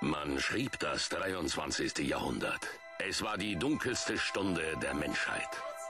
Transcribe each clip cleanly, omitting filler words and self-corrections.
Man schrieb das 23. Jahrhundert. Es war die dunkelste Stunde der Menschheit.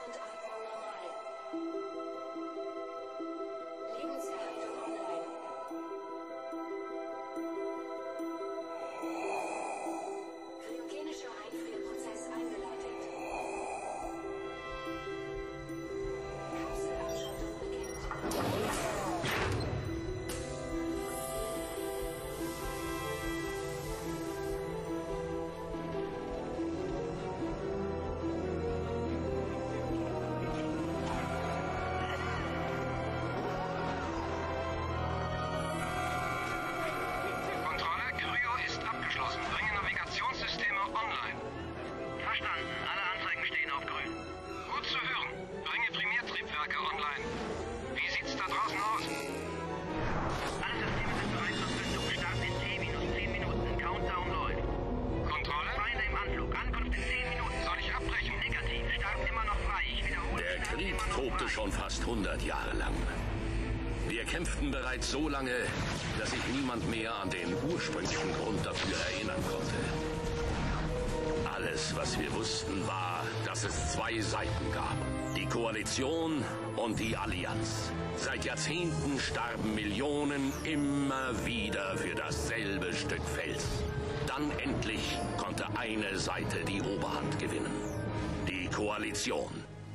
Schon fast 100 Jahre lang. Wir kämpften bereits so lange, dass sich niemand mehr an den ursprünglichen Grund dafür erinnern konnte. Alles, was wir wussten, war, dass es zwei Seiten gab. Die Koalition und die Allianz. Seit Jahrzehnten starben Millionen immer wieder für dasselbe Stück Fels. Dann endlich konnte eine Seite die Oberhand gewinnen. Die Koalition.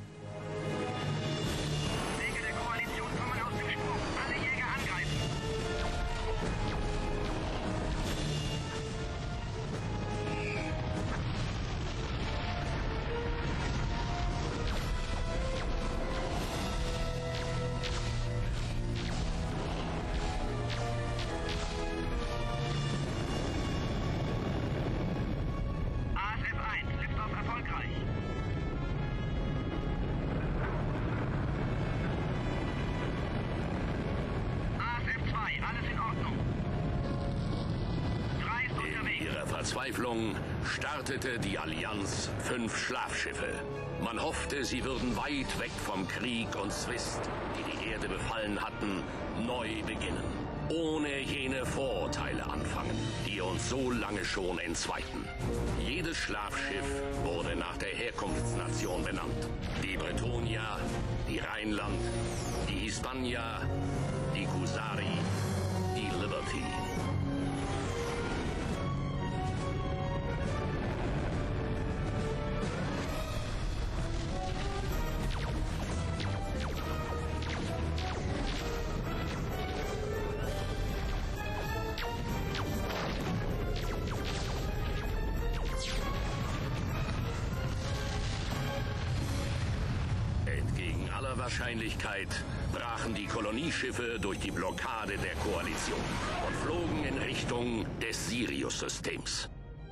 Verzweiflung startete die Allianz 5 Schlafschiffe. Man hoffte, sie würden weit weg vom Krieg und Zwist, die die Erde befallen hatten, neu beginnen. Ohne jene Vorurteile anfangen, die uns so lange schon entzweiten. Jedes Schlafschiff wurde nach der Herkunftsnation benannt. Die Bretonia, die Rheinland, die Hispania, die Kusari, die Liberty. Wahrscheinlichkeit brachen die Kolonieschiffe durch die Blockade der Koalition und flogen in Richtung des Sirius-Systems.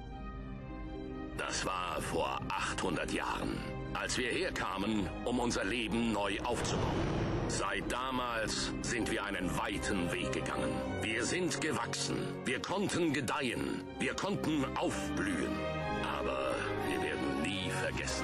Das war vor 800 Jahren, als wir herkamen, um unser Leben neu aufzubauen. Seit damals sind wir einen weiten Weg gegangen. Wir sind gewachsen, wir konnten gedeihen, wir konnten aufblühen. Aber wir werden nie vergessen.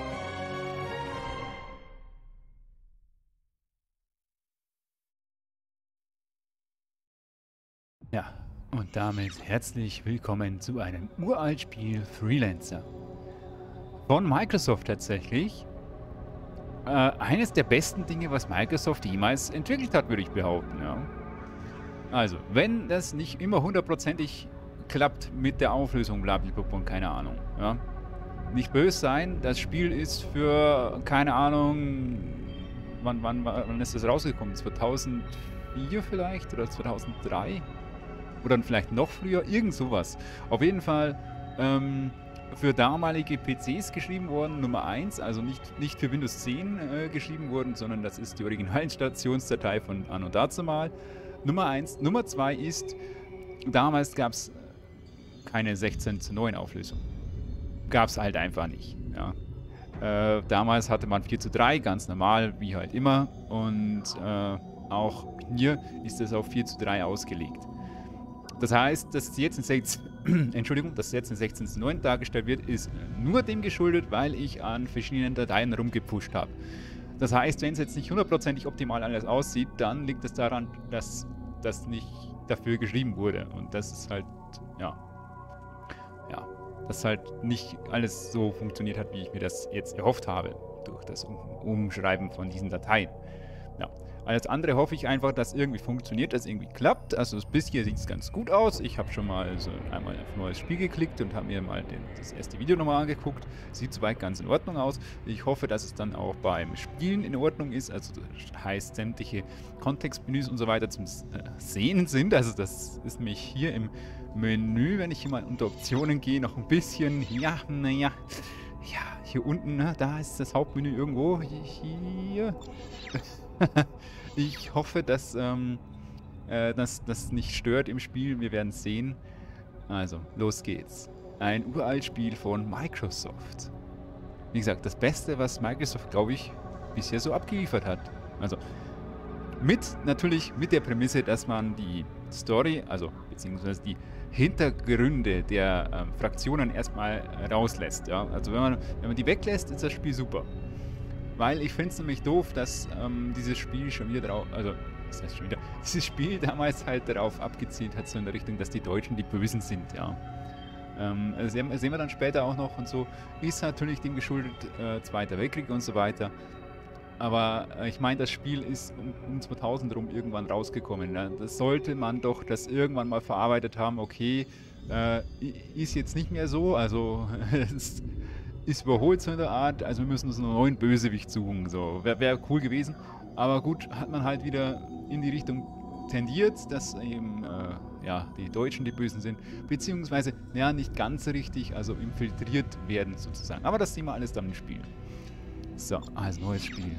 Ja, und damit herzlich willkommen zu einem Uraltspiel Freelancer. Von Microsoft tatsächlich. Eines der besten Dinge, was Microsoft jemals entwickelt hat, würde ich behaupten. Ja. Also, wenn das nicht immer hundertprozentig klappt mit der Auflösung, blablabla und keine Ahnung. Ja. Nicht böse sein, das Spiel ist für, keine Ahnung, wann ist das rausgekommen? 2004 vielleicht oder 2003? Oder vielleicht noch früher, irgend sowas. Auf jeden Fall für damalige PCs geschrieben worden, Nummer 1, also nicht für Windows 10 geschrieben worden, sondern das ist die Originalinstallationsdatei von Anno dazumal. Nummer 1. Nummer 2 ist, damals gab es keine 16:9 Auflösung. Gab es halt einfach nicht. Ja. Damals hatte man 4:3, ganz normal, wie halt immer. Und auch hier ist es auf 4:3 ausgelegt. Das heißt, dass jetzt in 16:9 dargestellt wird, ist nur dem geschuldet, weil ich an verschiedenen Dateien rumgepusht habe. Das heißt, wenn es jetzt nicht hundertprozentig optimal alles aussieht, dann liegt es daran, dass das nicht dafür geschrieben wurde. Und das ist halt, ja, dass halt nicht alles so funktioniert hat, wie ich mir das jetzt erhofft habe, durch das Umschreiben von diesen Dateien. Ja. Alles andere hoffe ich einfach, dass irgendwie funktioniert, dass irgendwie klappt. Also bis hier sieht es ganz gut aus. Ich habe schon mal so einmal auf neues Spiel geklickt und habe mir mal das erste Video nochmal angeguckt. Sieht soweit ganz in Ordnung aus. Ich hoffe, dass es dann auch beim Spielen in Ordnung ist. Also das heißt, sämtliche Kontextmenüs und so weiter zum Sehen sind. Also das ist nämlich hier im Menü, wenn ich hier mal unter Optionen gehe, noch ein bisschen, ja, naja, ja, hier unten, ne, da ist das Hauptmenü irgendwo. Hier. Ich hoffe, dass das nicht stört im Spiel. Wir werden es sehen. Also, los geht's. Ein uralt Spiel von Microsoft. Wie gesagt, das Beste, was Microsoft, glaube ich, bisher so abgeliefert hat. Also, natürlich mit der Prämisse, dass man die Story, also beziehungsweise die Hintergründe der Fraktionen erstmal rauslässt. Ja? Also wenn man die weglässt, ist das Spiel super. Weil ich finde es nämlich doof, dass dieses Spiel schon wieder drauf, also das heißt schon wieder, dieses Spiel damals halt darauf abgezielt hat, so in der Richtung, dass die Deutschen die Bösen sind, ja. Sehen wir dann später auch noch und so, ist natürlich dem geschuldet, Zweiter Weltkrieg und so weiter. Aber ich meine, das Spiel ist um 2000 rum irgendwann rausgekommen. Ne? Das sollte man doch das irgendwann mal verarbeitet haben, okay, ist jetzt nicht mehr so, also es ist überholt so in der Art, also wir müssen uns einen neuen Bösewicht suchen. So. Wäre cool gewesen. Aber gut, hat man halt wieder in die Richtung tendiert, dass eben ja, die Deutschen die Bösen sind. Beziehungsweise, ja, nicht ganz richtig, also infiltriert werden sozusagen. Aber das sehen wir alles dann im Spiel. So, also neues Spiel.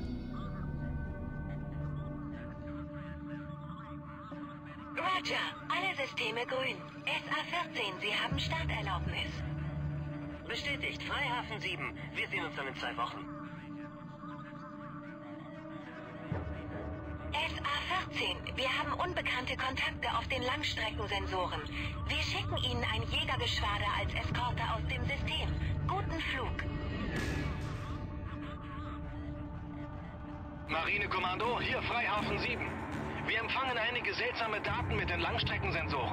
Roger, alle Systeme grün. SA-14, Sie haben Starterlaubnis. Bestätigt, Freihafen 7. Wir sehen uns dann in 2 Wochen. SA-14, wir haben unbekannte Kontakte auf den Langstreckensensoren. Wir schicken Ihnen ein Jägergeschwader als Eskorte aus dem System. Guten Flug. Marinekommando, hier Freihafen 7. Wir empfangen einige seltsame Daten mit den Langstreckensensoren.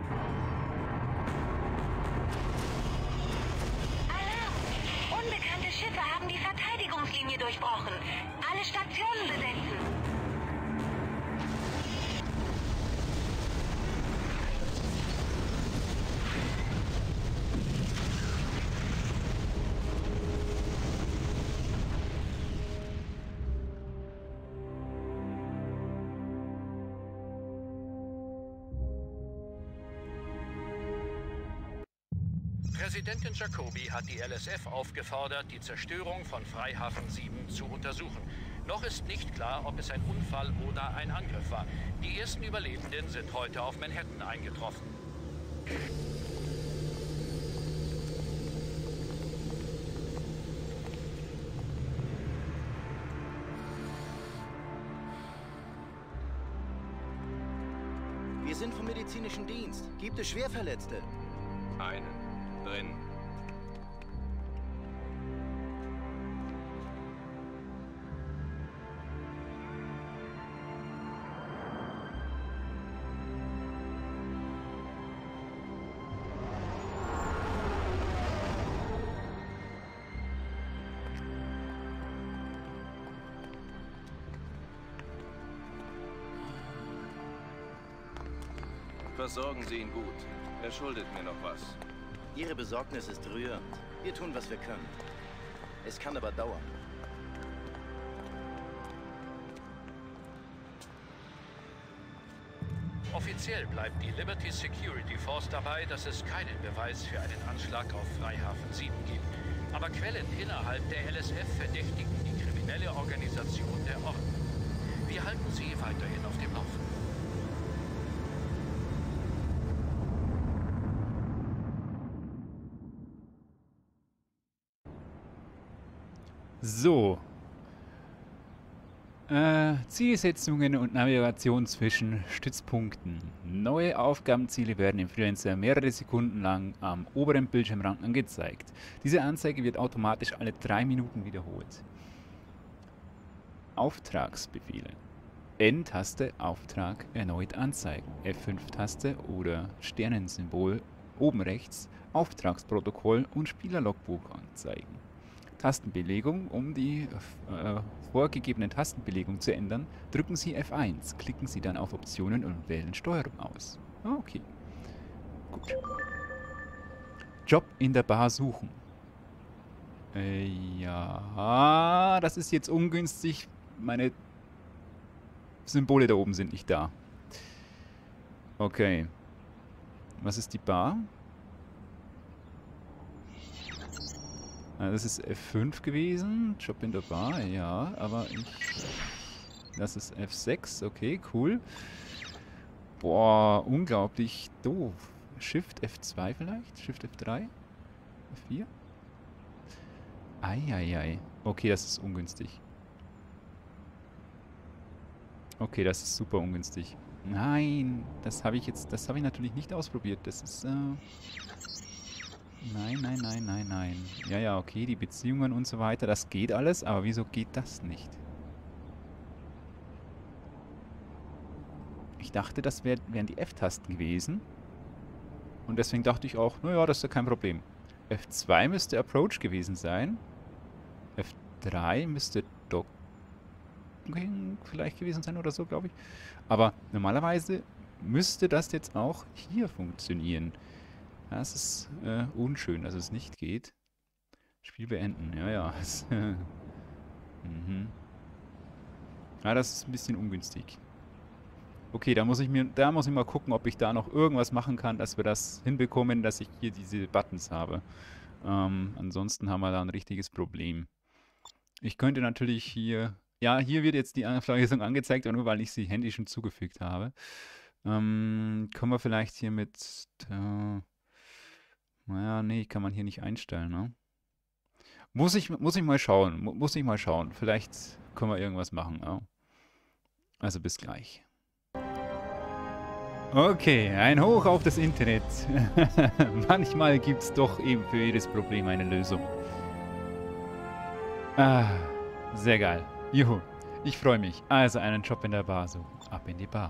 Unbekannte Schiffe haben die Verteidigungslinie durchbrochen. Alle Stationen besetzen. Präsidentin Jacobi hat die LSF aufgefordert, die Zerstörung von Freihafen 7 zu untersuchen. Noch ist nicht klar, ob es ein Unfall oder ein Angriff war. Die ersten Überlebenden sind heute auf Manhattan eingetroffen. Wir sind vom medizinischen Dienst. Gibt es Schwerverletzte? Einen drin. Versorgen Sie ihn gut. Er schuldet mir noch was. Ihre Besorgnis ist rührend. Wir tun, was wir können. Es kann aber dauern. Offiziell bleibt die Liberty Security Force dabei, dass es keinen Beweis für einen Anschlag auf Freihafen 7 gibt. Aber Quellen innerhalb der LSF verdächtigen die kriminelle Organisation der Orden. Wir halten Sie weiterhin auf dem Laufenden. So. Zielsetzungen und Navigation zwischen Stützpunkten. Neue Aufgabenziele werden im Freelancer mehrere Sekunden lang am oberen Bildschirmrand angezeigt. Diese Anzeige wird automatisch alle 3 Minuten wiederholt. Auftragsbefehle. N-Taste Auftrag erneut anzeigen. F5-Taste oder Sternensymbol oben rechts, Auftragsprotokoll und Spielerlogbuch anzeigen. Tastenbelegung. Um die vorgegebene Tastenbelegung zu ändern, drücken Sie F1, klicken Sie dann auf Optionen und wählen Steuerung aus. Okay. Gut. Job in der Bar suchen. Ja, das ist jetzt ungünstig. Meine Symbole da oben sind nicht da. Okay. Was ist die Bar? Ah, das ist F5 gewesen. Job in der Bar, ja, aber das ist F6, okay, cool. Boah, unglaublich doof. Shift F2 vielleicht? Shift F3? F4? Eieiei. Okay, das ist ungünstig. Okay, das ist super ungünstig. Nein, das habe ich natürlich nicht ausprobiert. Das ist, Nein, nein, nein, nein, nein. Ja, ja, okay, die Beziehungen und so weiter, das geht alles, aber wieso geht das nicht? Ich dachte, das wären die F-Tasten gewesen. Und deswegen dachte ich auch, naja, das ist ja kein Problem. F2 müsste Approach gewesen sein. F3 müsste Docking vielleicht gewesen sein oder so, glaube ich. Aber normalerweise müsste das jetzt auch hier funktionieren. Das ist unschön, dass es nicht geht. Spiel beenden, ja, ja. Ja, das ist ein bisschen ungünstig. Okay, da muss ich mal gucken, ob ich da noch irgendwas machen kann, dass wir das hinbekommen, dass ich hier diese Buttons habe. Ansonsten haben wir da ein richtiges Problem. Ich könnte natürlich hier... Ja, hier wird jetzt die Anfragelistung angezeigt, aber nur weil ich sie händisch hinzugefügt habe. Können wir vielleicht hier mit... naja, nee, kann man hier nicht einstellen, ne? Muss ich mal schauen. Muss ich mal schauen. Vielleicht können wir irgendwas machen. Ja. Also bis gleich. Okay, ein Hoch auf das Internet. Manchmal gibt es doch eben für jedes Problem eine Lösung. Ah, sehr geil. Juhu, ich freue mich. Also einen Job in der Bar suchen. Ab in die Bar.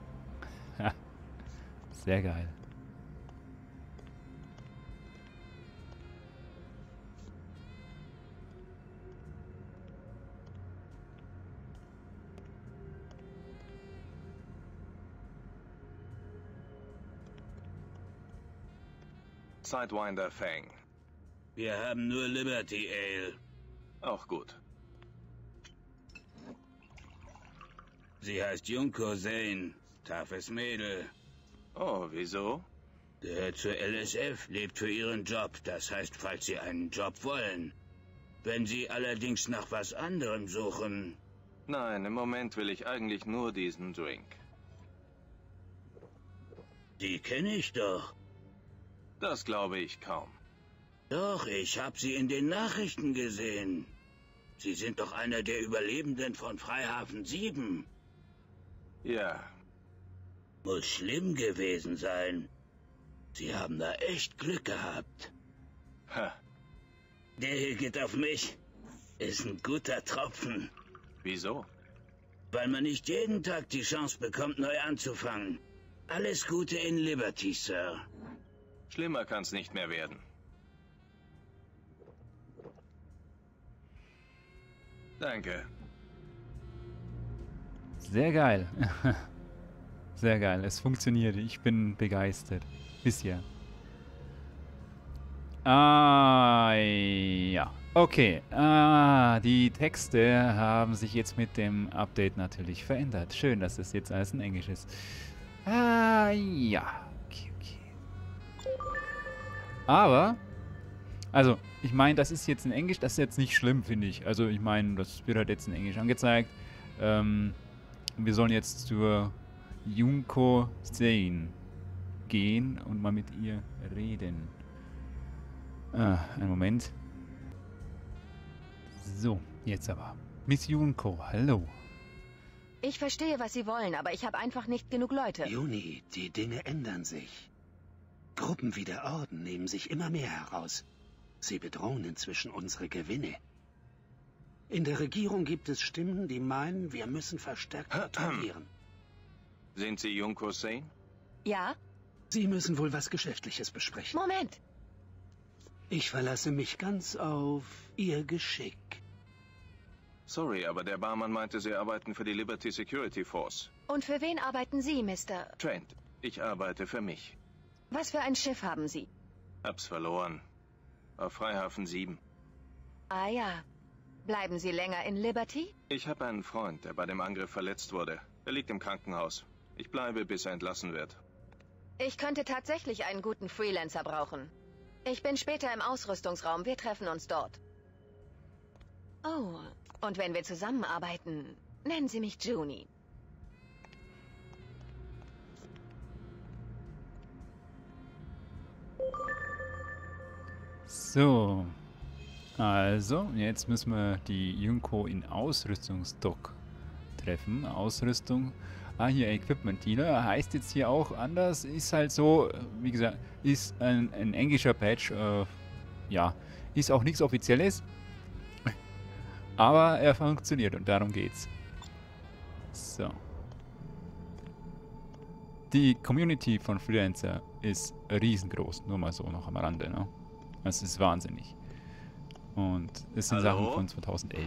Sehr geil. Sidewinder Fang. Wir haben nur Liberty Ale. Auch gut. Sie heißt Junko Zane. Toughes Mädel. Oh, wieso? Gehört zur LSF, lebt für ihren Job. Das heißt, falls Sie einen Job wollen. Wenn Sie allerdings nach was anderem suchen... Nein, im Moment will ich eigentlich nur diesen Drink. Die kenne ich doch. Das glaube ich kaum. Doch, ich habe Sie in den Nachrichten gesehen. Sie sind doch einer der Überlebenden von Freihafen 7. Ja. Muss schlimm gewesen sein. Sie haben da echt Glück gehabt. Ha. Der hier geht auf mich. Ist ein guter Tropfen. Wieso? Weil man nicht jeden Tag die Chance bekommt, neu anzufangen. Alles Gute in Liberty, Sir. Schlimmer kann's nicht mehr werden. Danke. Sehr geil. Sehr geil. Es funktioniert. Ich bin begeistert. Bisher. Ah, ja. Okay. Ah, die Texte haben sich jetzt mit dem Update natürlich verändert. Schön, dass das jetzt alles in Englisch ist. Ah, ja. Okay, okay. Aber, also, ich meine, das ist jetzt in Englisch, das ist jetzt nicht schlimm, finde ich. Also, ich meine, das wird halt jetzt in Englisch angezeigt. Wir sollen jetzt zur Junko Zane gehen und mal mit ihr reden. Einen Moment. So, jetzt aber. Miss Junko, hallo. Ich verstehe, was Sie wollen, aber ich habe einfach nicht genug Leute. Juni, die Dinge ändern sich. Gruppen wie der Orden nehmen sich immer mehr heraus. Sie bedrohen inzwischen unsere Gewinne. In der Regierung gibt es Stimmen, die meinen, wir müssen verstärkt patrouillieren. Sind Sie Junko Zane? Ja? Sie müssen wohl was Geschäftliches besprechen. Moment. Ich verlasse mich ganz auf Ihr Geschick. Sorry, aber der Barmann meinte, Sie arbeiten für die Liberty Security Force. Und für wen arbeiten Sie, Mr.? Trent, ich arbeite für mich. Was für ein Schiff haben Sie? Hab's verloren. Auf Freihafen 7. Ah ja. Bleiben Sie länger in Liberty? Ich habe einen Freund, der bei dem Angriff verletzt wurde. Er liegt im Krankenhaus. Ich bleibe, bis er entlassen wird. Ich könnte tatsächlich einen guten Freelancer brauchen. Ich bin später im Ausrüstungsraum. Wir treffen uns dort. Oh, und wenn wir zusammenarbeiten, nennen Sie mich Junie. So. Also, jetzt müssen wir die Junko in Ausrüstungsdock treffen. Ausrüstung. Ah, hier Equipment Dealer. Heißt jetzt hier auch anders. Ist halt so, wie gesagt, ist ein englischer Patch. Ja, ist auch nichts Offizielles. Aber er funktioniert und darum geht's. So. Die Community von Freelancer ist riesengroß. Nur mal so noch am Rande, ne? Das ist wahnsinnig. Und es sind Hallo? Sachen von 2011.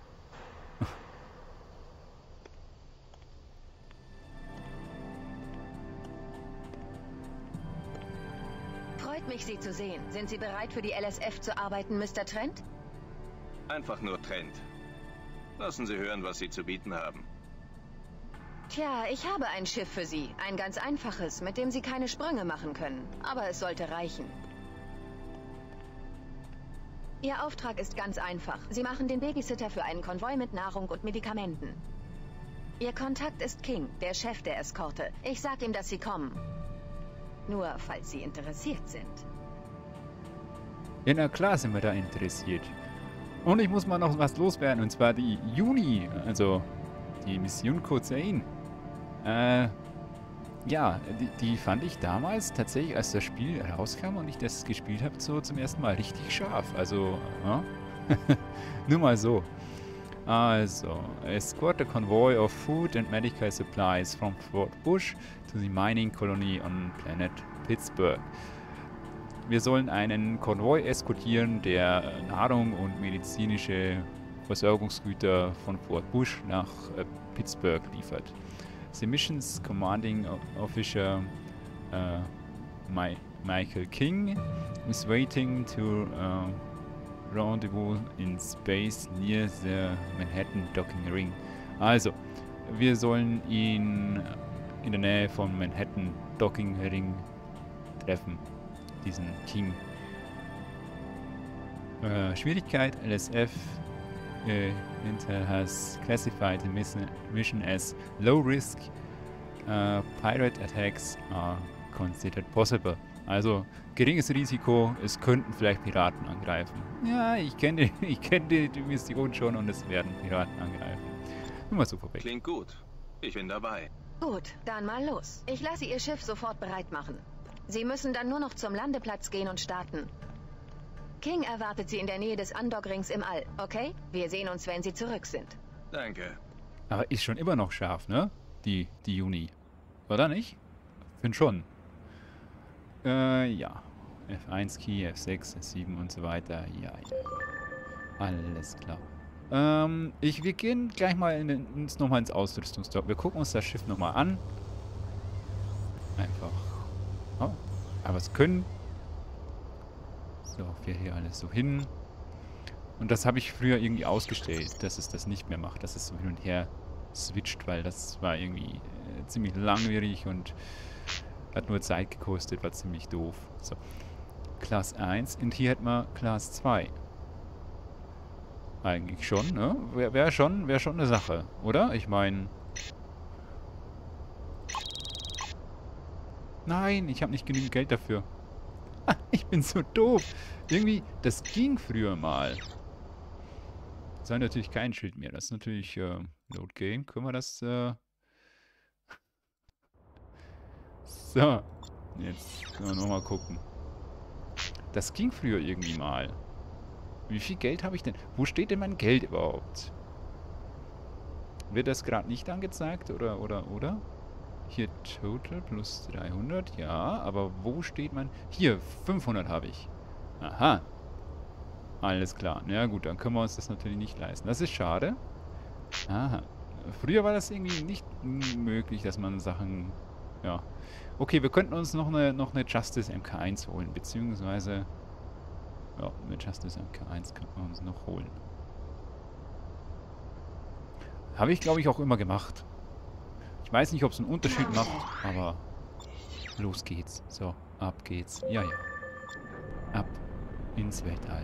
Freut mich, Sie zu sehen. Sind Sie bereit, für die LSF zu arbeiten, Mr. Trent? Einfach nur Trent. Lassen Sie hören, was Sie zu bieten haben. Tja, ich habe ein Schiff für Sie. Ein ganz einfaches, mit dem Sie keine Sprünge machen können. Aber es sollte reichen. Ihr Auftrag ist ganz einfach. Sie machen den Babysitter für einen Konvoi mit Nahrung und Medikamenten. Ihr Kontakt ist King, der Chef der Eskorte. Ich sag ihm, dass Sie kommen. Nur, falls Sie interessiert sind. Ja, na klar sind wir da interessiert. Und ich muss mal noch was loswerden, und zwar die Juni, also die Mission Kozain. Ja, die fand ich damals tatsächlich, als das Spiel rauskam und ich das gespielt habe, so zum ersten Mal richtig scharf. Also, ja. Nur mal so. Also, escort a convoy of food and medical supplies from Fort Bush to the mining colony on Planet Pittsburgh. Wir sollen einen Konvoi eskortieren, der Nahrung und medizinische Versorgungsgüter von Fort Bush nach Pittsburgh liefert. The mission's commanding officer Michael King is waiting to rendezvous in space near the Manhattan Docking Ring. Also, wir sollen ihn in der Nähe von Manhattan Docking Ring treffen. Diesen King. Schwierigkeit, LSF Intel has classified the mission as low risk. Pirate attacks are considered possible. Also geringes Risiko, es könnten vielleicht Piraten angreifen. Ja, ich kenne die Mission schon und es werden Piraten angreifen. Nur mal so vorweg. Klingt gut. Ich bin dabei. Gut, dann mal los. Ich lasse Ihr Schiff sofort bereit machen. Sie müssen dann nur noch zum Landeplatz gehen und starten. King erwartet Sie in der Nähe des Andockrings im All, okay? Wir sehen uns, wenn Sie zurück sind. Danke. Aber ist schon immer noch scharf, ne? Die Juni. Oder nicht? Find schon. Ja. F1 Key, F6, F7 und so weiter. Ja. Alles klar. Wir gehen gleich mal nochmal ins Ausrüstungsdock. Wir gucken uns das Schiff nochmal an. Einfach. Oh, aber es können. So, wir hier alles so hin. Und das habe ich früher irgendwie ausgestellt, dass es das nicht mehr macht, dass es so hin und her switcht, weil das war irgendwie ziemlich langwierig und hat nur Zeit gekostet, war ziemlich doof. So, Class 1 und hier hätten wir Class 2. Eigentlich schon, ne? Wäre schon eine Sache, oder? Ich meine... Nein, ich habe nicht genügend Geld dafür. Ich bin so doof. Irgendwie, das ging früher mal. Das war natürlich kein Schild mehr. Das ist natürlich Load Game. Können wir das... So. Jetzt können wir nochmal gucken. Das ging früher irgendwie mal. Wie viel Geld habe ich denn? Wo steht denn mein Geld überhaupt? Wird das gerade nicht angezeigt? Oder? Hier Total plus 300, ja, aber wo steht mein... Hier, 500 habe ich. Aha. Alles klar. Ja gut, dann können wir uns das natürlich nicht leisten. Das ist schade. Aha. Früher war das irgendwie nicht möglich, dass man Sachen... Ja. Okay, wir könnten uns noch eine Justice MK1 holen, beziehungsweise... Ja, eine Justice MK1 könnten wir uns noch holen. Habe ich, glaube ich, auch immer gemacht. Ich weiß nicht, ob es einen Unterschied macht, aber los geht's. So, ab geht's. Ja, ja. Ab ins Weltall.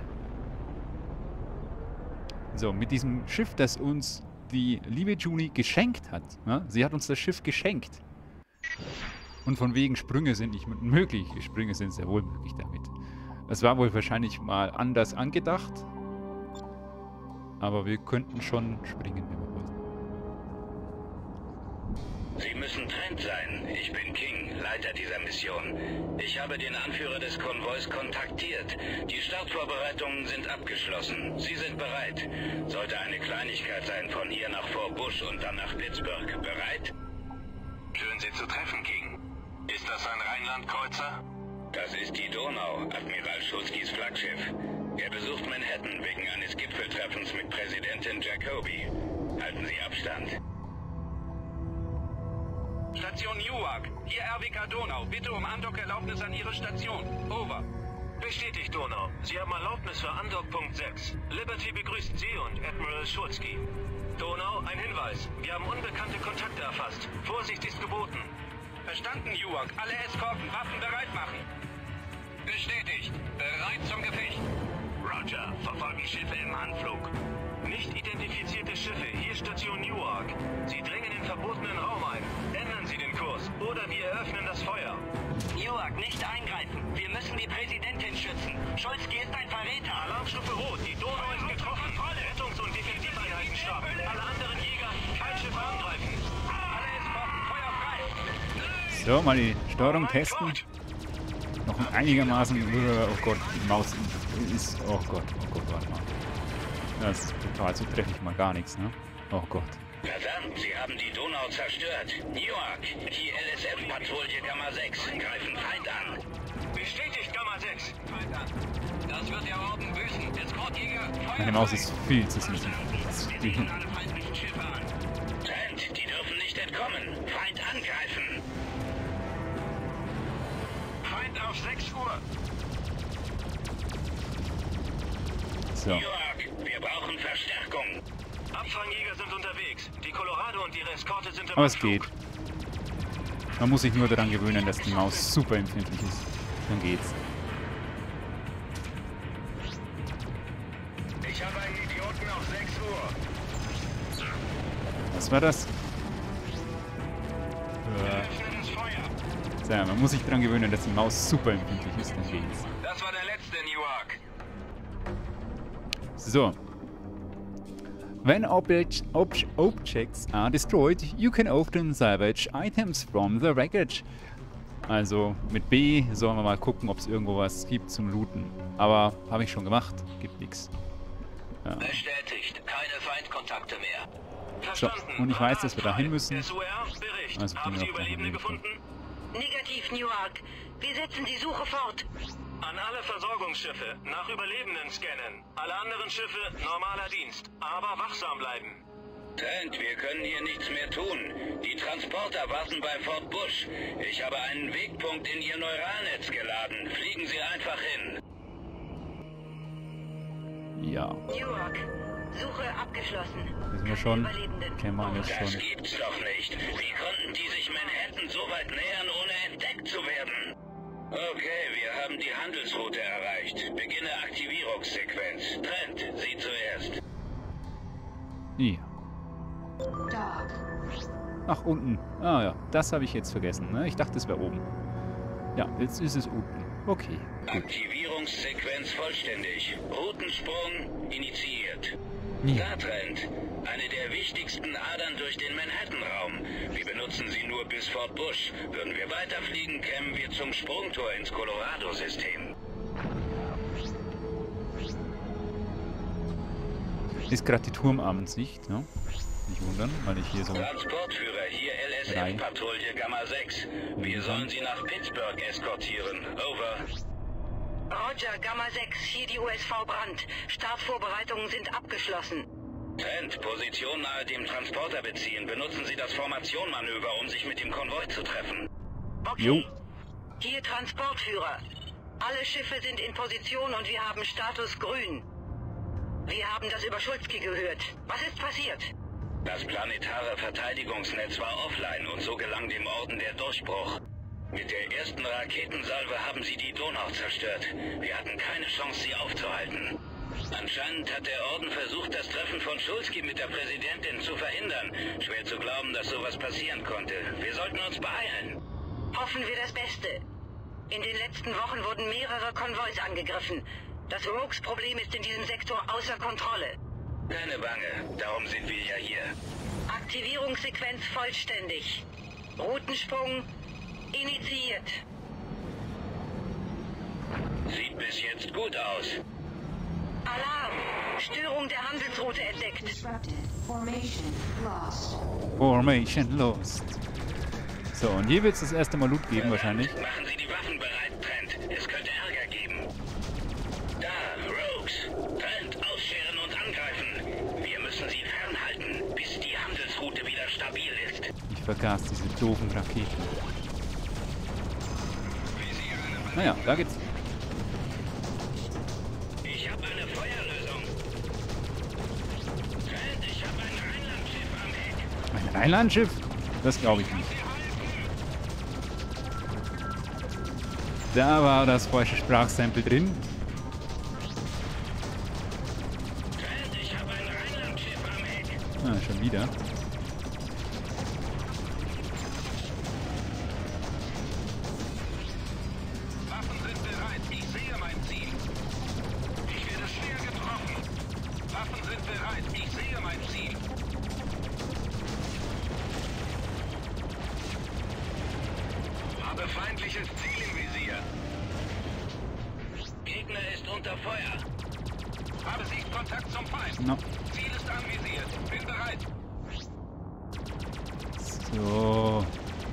So, mit diesem Schiff, das uns die liebe Junie geschenkt hat. Ne? Sie hat uns das Schiff geschenkt. Und von wegen Sprünge sind nicht möglich. Sprünge sind sehr wohl möglich damit. Das war wohl wahrscheinlich mal anders angedacht. Aber wir könnten schon springen, wenn wir wollten. Sie müssen Trent sein. Ich bin King, Leiter dieser Mission. Ich habe den Anführer des Konvois kontaktiert. Die Startvorbereitungen sind abgeschlossen. Sie sind bereit. Sollte eine Kleinigkeit sein von hier nach Fort Bush und dann nach Pittsburgh. Bereit? Schön, Sie zu treffen, King. Ist das ein Rheinland-Kreuzer? Das ist die Donau, Admiral Schulskis Flaggschiff. Er besucht Manhattan wegen eines Gipfeltreffens mit Präsidentin Jacoby. Halten Sie Abstand. Station Newark. Hier RWK Donau. Bitte um Andockerlaubnis an Ihre Station. Over. Bestätigt, Donau. Sie haben Erlaubnis für Andock Punkt 6. Liberty begrüßt Sie und Admiral Schulski. Donau, ein Hinweis. Wir haben unbekannte Kontakte erfasst. Vorsicht ist geboten. Verstanden, Newark. Alle Eskorten, Waffen bereit machen. Bestätigt. Bereit zum Gefecht. Roger. Verfolgen Schiffe im Anflug. Nicht identifizierte Schiffe. Hier Station Newark. Sie dringen in verbotenen Raum ein. Ändern Sie den Kurs oder wir eröffnen das Feuer. Newark, nicht eingreifen. Wir müssen die Präsidentin schützen. Schulski ist ein Verräter. Alarmstufe Rot. Die Donau ist getroffen. Rettungs- und Defensiveinheiten starten. Alle anderen Jäger, kein Schiff angreifen. Alle Eskorten, Feuer frei. So, mal die Steuerung testen. Noch ein einigermaßen... Oh Gott, die Maus ist... Oh Gott, warte mal. Das ist total, so treffe ich mal gar nichts, ne? Oh Gott. Verdammt, Sie haben die Donau zerstört. Newark, die LSF-Patrouille Gamma 6 greifen Feind an. Bestätigt, Gamma 6. Feind an. Das wird der Orden büßen. Eskortjäger, Feuer. Meine Maus ist viel zu süß. Wir gehen alle feindlichen Schiffe an. Trent, die dürfen nicht entkommen. Feind angreifen. Feind auf 6 Uhr. So. Newark, wir brauchen Verstärkung. Abfangjäger sind unterwegs. Die Colorado und ihre Eskorte sind im Aber es Anflug. geht. Man muss sich nur daran gewöhnen, dass die Maus super empfindlich ist. Dann geht's. Ich habe einen Idioten auf 6 Uhr. Was war das? Öffnen das Feuer. So, man muss sich daran gewöhnen, dass die Maus super empfindlich ist. Dann geht's. Das war der letzte, Newark. So. When objects are destroyed, you can often salvage items from the wreckage. Also mit B sollen wir mal gucken, ob es irgendwo was gibt zum Looten. Aber habe ich schon gemacht. Gibt nichts. Ja. Bestätigt, keine Feindkontakte mehr. So, und ich weiß, dass wir da hin müssen. SOR, Bericht. Also Haben Sie Überlebende gefunden? Negativ, Newark. Wir setzen die Suche fort. An alle Versorgungsschiffe, nach Überlebenden scannen. Alle anderen Schiffe, normaler Dienst. Aber wachsam bleiben. Trent, wir können hier nichts mehr tun. Die Transporter warten bei Fort Bush. Ich habe einen Wegpunkt in Ihr Neuralnetz geladen. Fliegen Sie einfach hin. Ja. Newark, Suche abgeschlossen. Wissen wir schon. Kennen wir alles Das schon. gibt's doch nicht. Wie konnten die sich Manhattan so weit nähern, ohne entdeckt zu werden? Okay, wir haben die Handelsroute erreicht. Beginne Aktivierungssequenz. Trent, Sie zuerst. Ja. Ach, unten. Ah ja, das habe ich jetzt vergessen. Ne? Ich dachte, es wäre oben. Ja, jetzt ist es unten. Okay, gut. Aktivierungssequenz vollständig. Routensprung initiiert. Ja. Da, Trent. Eine der wichtigsten Adern durch den Manhattan-Raum. Wir benutzen sie nur bis Fort Bush. Würden wir weiterfliegen, kämen wir zum Sprungtor ins Colorado-System. Ist gerade die Turmabensicht, ne? Nicht wundern, weil ich hier so... Transportführer, hier LSF-Patrouille Gamma 6. Wir sollen Sie nach Pittsburgh eskortieren. Over. Roger, Gamma 6, hier die USV Brandt. Startvorbereitungen sind abgeschlossen. Trent, Position nahe dem Transporter beziehen. Benutzen Sie das Formationmanöver, um sich mit dem Konvoi zu treffen. Okay. Jo. Hier Transportführer. Alle Schiffe sind in Position und wir haben Status grün. Wir haben das über Schulzki gehört. Was ist passiert? Das planetare Verteidigungsnetz war offline und so gelang dem Orden der Durchbruch. Mit der ersten Raketensalve haben sie die Donau zerstört. Wir hatten keine Chance, sie aufzuhalten. Anscheinend hat der Orden versucht, das Treffen von Schulzki mit der Präsidentin zu verhindern. Schwer zu glauben, dass sowas passieren konnte. Wir sollten uns beeilen. Hoffen wir das Beste. In den letzten Wochen wurden mehrere Konvois angegriffen. Das Rogues-Problem ist in diesem Sektor außer Kontrolle. Keine Bange, darum sind wir ja hier. Aktivierungssequenz vollständig. Routensprung initiiert. Sieht bis jetzt gut aus. Alarm! Störung der Handelsroute entdeckt. Formation lost. So, und hier wird es das erste Mal Loot geben wahrscheinlich. Machen Sie die Waffen bereit, Trent. Es könnte Ärger geben. Da, Rogues. Trent, ausscheren und angreifen. Wir müssen sie fernhalten, bis die Handelsroute wieder stabil ist. Ich vergaß diese doofen Raketen. Naja, da geht's. Ich habe eine Feuerlösung. Trent, ich habe ein Rheinlandschiff am Heck. Ein Rheinlandschiff? Das glaube ich nicht. Da war das falsche Sprachsample drin. Trent, ich habe ein Rheinlandschiff am Heck. Ah, schon wieder. Waffen sind bereit. Ich sehe mein Ziel. Ich werde schwer getroffen. Waffen sind bereit. Ich sehe mein Ziel. Habe feindliches Ziel im Visier. Gegner ist unter Feuer. Habe Sichtkontakt zum Feind. No. Ziel ist anvisiert. Bin bereit. So.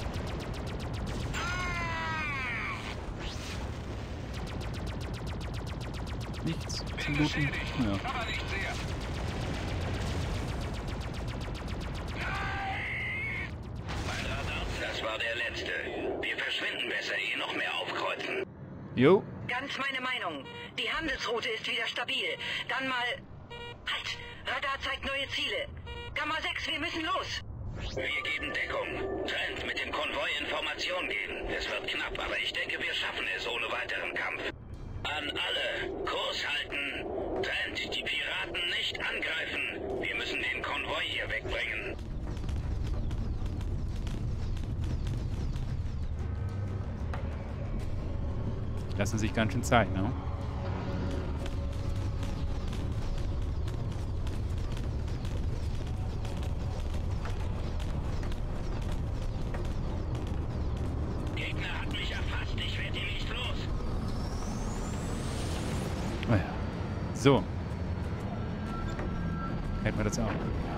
Nichts zu Bin looten. beschädigt, Ja. aber nicht sehr. Mein Radar, das war der letzte. Wir verschwinden besser, ehe noch mehr aufkreuzen. Jo. Ganz meine Meinung. Die Handelsroute ist wieder stabil. Dann mal... Halt! Radar zeigt neue Ziele. Gamma 6, wir müssen los. Wir geben Deckung. Trent, mit dem Konvoi in Formation gehen. Es wird knapp, aber ich denke, wir schaffen es ohne weiteren Kampf. An alle, Kurs halten. Trent, die Piraten nicht angreifen. Wir müssen den Konvoi hier wegbringen. Lassen sich ganz schön Zeit, ne? Gegner hat mich erfasst, ich werde ihn nicht los. Oh ja. So. Hätten wir das auch.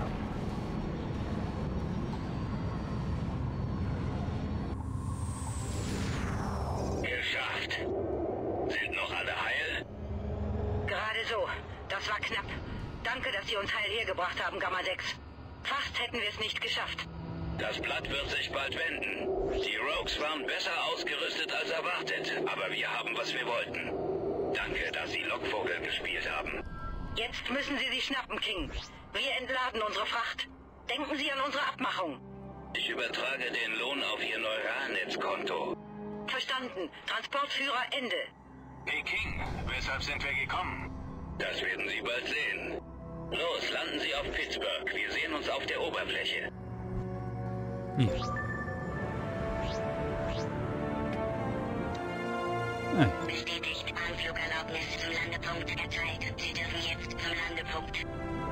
Geschafft. Sind noch alle heil? Gerade so. Das war knapp. Danke, dass Sie uns heil hergebracht haben, Gamma 6. Fast hätten wir es nicht geschafft. Das Blatt wird sich bald wenden. Die Rogues waren besser ausgerüstet als erwartet, aber wir haben, was wir wollten. Danke, dass Sie Lockvogel gespielt haben. Jetzt müssen Sie sie schnappen, King. Wir entladen unsere Fracht. Denken Sie an unsere Abmachung. Ich übertrage den Lohn auf Ihr Neuralnetzkonto. Verstanden. Transportführer Ende. Hey King, weshalb sind wir gekommen? Das werden Sie bald sehen. Los, landen Sie auf Pittsburgh. Wir sehen uns auf der Oberfläche. Hier. Ah, Bestätigt. Anflugerlaubnis zum Landepunkt erteilt. Sie dürfen jetzt zum Landepunkt.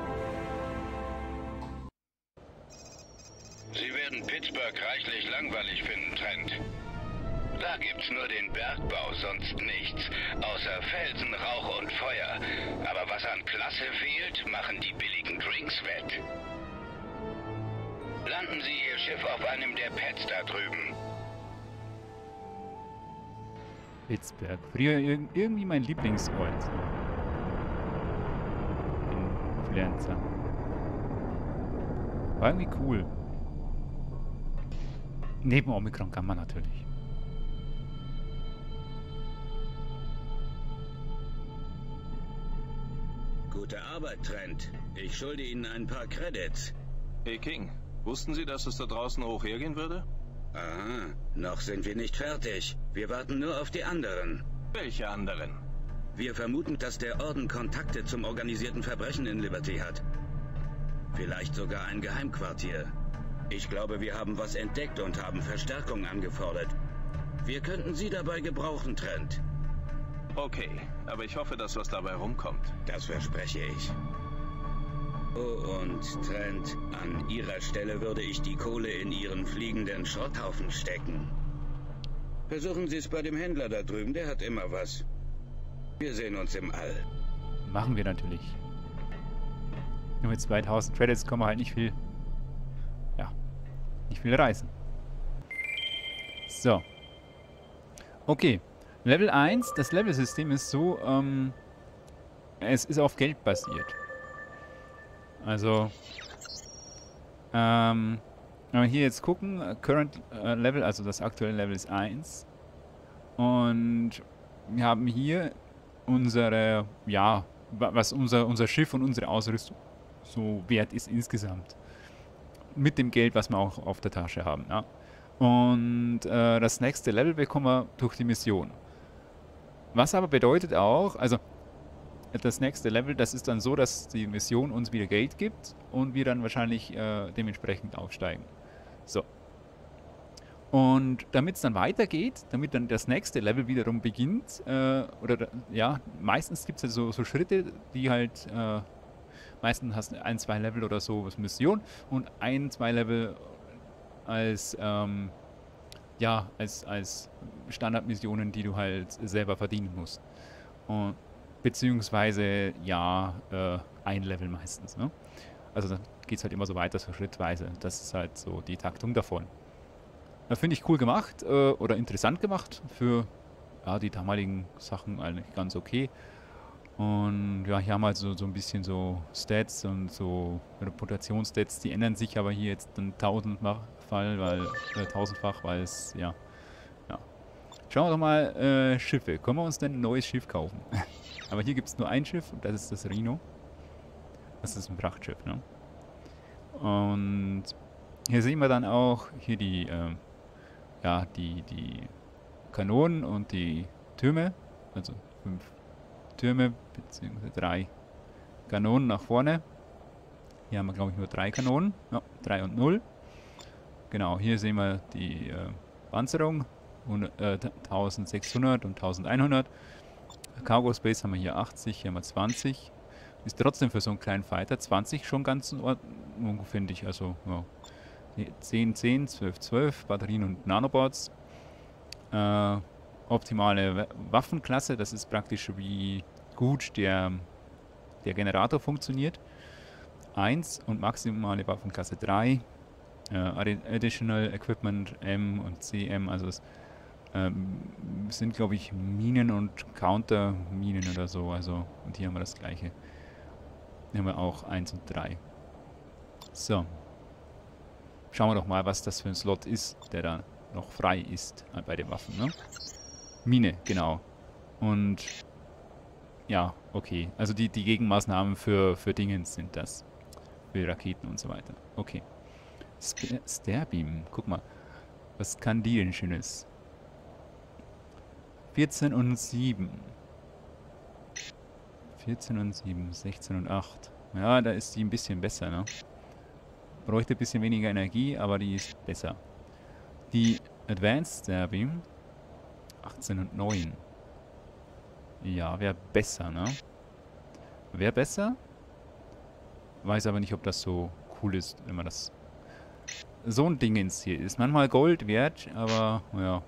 Sie werden Pittsburgh reichlich langweilig finden, Trent. Da gibt's nur den Bergbau, sonst nichts. Außer Felsen, Rauch und Feuer. Aber was an Klasse fehlt, machen die billigen Drinks wett. Landen Sie Ihr Schiff auf einem der Pads da drüben. Pittsburgh. Früher irgendwie mein Lieblingsort. In Freelancer. War irgendwie cool. Neben Omikron kann man natürlich. Gute Arbeit, Trent. Ich schulde Ihnen ein paar Credits. Hey King, wussten Sie, dass es da draußen hoch hergehen würde? Aha, noch sind wir nicht fertig. Wir warten nur auf die anderen. Welche anderen? Wir vermuten, dass der Orden Kontakte zum organisierten Verbrechen in Liberty hat. Vielleicht sogar ein Geheimquartier. Ich glaube, wir haben was entdeckt und haben Verstärkung angefordert. Wir könnten Sie dabei gebrauchen, Trent. Okay, aber ich hoffe, dass was dabei rumkommt. Das verspreche ich. Oh, und Trent, an Ihrer Stelle würde ich die Kohle in Ihren fliegenden Schrotthaufen stecken. Versuchen Sie es bei dem Händler da drüben, der hat immer was. Wir sehen uns im All. Machen wir natürlich. Nur mit 2000 Credits kann man halt nicht viel... Ja, nicht viel reißen. So. Okay. Level 1, das Level-System ist so, es ist auf Geld basiert. Also, wenn wir hier jetzt gucken, Current Level, also das aktuelle Level ist 1. Und wir haben hier unsere, ja, was unser Schiff und unsere Ausrüstung so wert ist insgesamt. Mit dem Geld, was wir auch auf der Tasche haben. Ja. Und das nächste Level bekommen wir durch die Mission. Was aber bedeutet auch, also das nächste Level, das ist dann so, dass die Mission uns wieder Geld gibt und wir dann wahrscheinlich dementsprechend aufsteigen. So. Und damit es dann weitergeht, damit dann das nächste Level wiederum beginnt, ja, meistens gibt es ja so Schritte, die halt, meistens hast du 1, 2 Level oder so als Mission und 1, 2 Level als, ja, als Standardmissionen, die du halt selber verdienen musst. Und, beziehungsweise, ja, ein Level meistens. Ne? Also dann geht es halt immer so weiter, so schrittweise. Das ist halt so die Taktung davon. Finde ich cool gemacht oder interessant gemacht für ja, die damaligen Sachen eigentlich ganz okay. Und ja, hier haben wir halt so ein bisschen so Stats und so Reputationsstats, die ändern sich aber hier jetzt dann tausendfach, weil es, ja. Schauen wir doch mal, Schiffe. Können wir uns denn ein neues Schiff kaufen? Aber hier gibt es nur ein Schiff und das ist das Rhino. Das ist ein Frachtschiff, ne? Und hier sehen wir dann auch hier die, ja, die Kanonen und die Türme. Also 5 Türme, beziehungsweise 3 Kanonen nach vorne. Hier haben wir, glaube ich, nur 3 Kanonen. Ja, 3 und 0. Genau, hier sehen wir die Panzerung. 1600 und 1100. Cargo Space haben wir hier 80, hier haben wir 20. Ist trotzdem für so einen kleinen Fighter 20 schon ganz in Ordnung, finde ich. Also ja. 10, 10, 12, 12 Batterien und Nanobots. Optimale Waffenklasse, das ist praktisch wie gut der Generator funktioniert. 1 und maximale Waffenklasse 3. Additional Equipment M und CM, also es sind, glaube ich, Minen und Counter-Minen oder so. Also, und hier haben wir das gleiche. Hier haben wir auch 1 und 3. So. Schauen wir doch mal, was das für ein Slot ist, der da noch frei ist bei den Waffen. Ne? Mine, genau. Und ja, okay. Also die Gegenmaßnahmen für Dingens sind das. Für Raketen und so weiter. Okay. Starbeam, guck mal. Was kann die denn Schönes? 14 und 7. 14 und 7, 16 und 8. Ja, da ist die ein bisschen besser, ne? Bräuchte ein bisschen weniger Energie, aber die ist besser. Die Advanced Starbeam 18 und 9. Ja, wäre besser, ne? Wäre besser. Weiß aber nicht, ob das so cool ist, wenn man das... So ein Ding ins Ziel ist. Manchmal Gold wert, aber ja.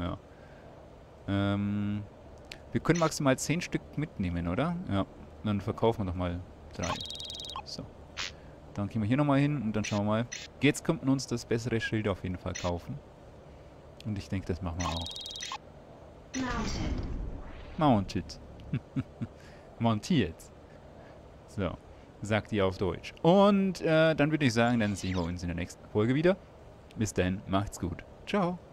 Wir können maximal 10 Stück mitnehmen, oder? Ja. Dann verkaufen wir doch mal 3. So. Dann gehen wir hier nochmal hin und dann schauen wir mal. Jetzt könnten uns das bessere Schild auf jeden Fall kaufen. Und ich denke, das machen wir auch. Mounted. Montiert. So, sagt ihr auf Deutsch. Und dann würde ich sagen, dann sehen wir uns in der nächsten Folge wieder. Bis dann, macht's gut. Ciao.